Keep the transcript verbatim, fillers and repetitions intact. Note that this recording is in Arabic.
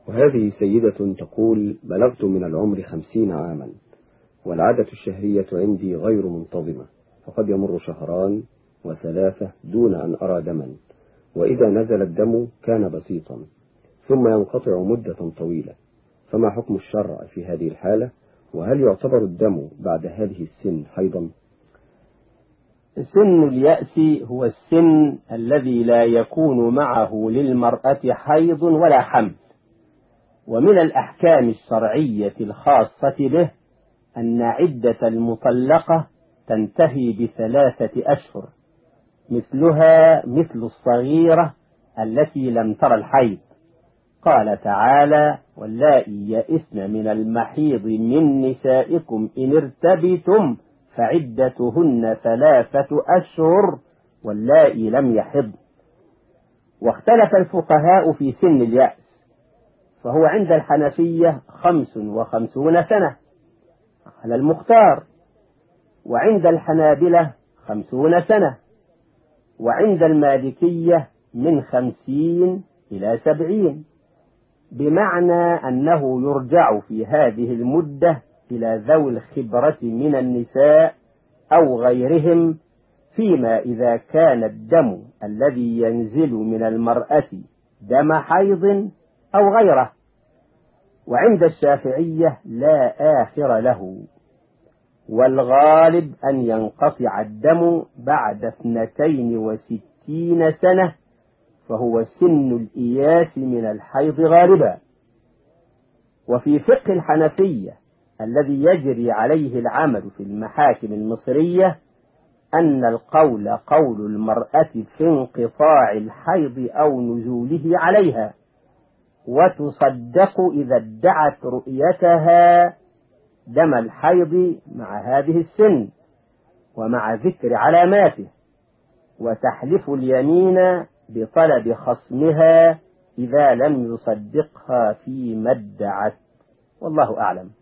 وهذه سيدة تقول: بلغت من العمر خمسين عاما، والعادة الشهرية عندي غير منتظمة، فقد يمر شهران وثلاثة دون أن أرى دما، وإذا نزل الدم كان بسيطا ثم ينقطع مدة طويلة، فما حكم الشرع في هذه الحالة؟ وهل يعتبر الدم بعد هذه السن حيضا؟ سن اليأس هو السن الذي لا يكون معه للمرأة حيض ولا حمل، ومن الأحكام الشرعية الخاصة به أن عدة المطلقة تنتهي بثلاثة أشهر، مثلها مثل الصغيرة التي لم تر الحيض. قال تعالى: واللائي يئسن من المحيض من نسائكم إن ارتبتم فعدتهن ثلاثة أشهر واللائي لم يحض. واختلف الفقهاء في سن اليأس، فهو عند الحنفية خمس وخمسون سنة على المختار، وعند الحنابلة خمسون سنة، وعند المالكية من خمسين إلى سبعين، بمعنى أنه يرجع في هذه المدة إلى ذوي الخبرة من النساء أو غيرهم، فيما إذا كان الدم الذي ينزل من المرأة دم حيض أو غيره. وعند الشافعية لا آخر له، والغالب أن ينقطع الدم بعد اثنتين وستين سنة، فهو سن الإياس من الحيض غالبا. وفي فقه الحنفية الذي يجري عليه العمل في المحاكم المصرية أن القول قول المرأة في انقطاع الحيض أو نزوله عليها، وتصدق إذا ادعت رؤيتها دم الحيض مع هذه السن ومع ذكر علاماته، وتحلف اليمين بطلب خصمها إذا لم يصدقها فيما ادعت. والله أعلم.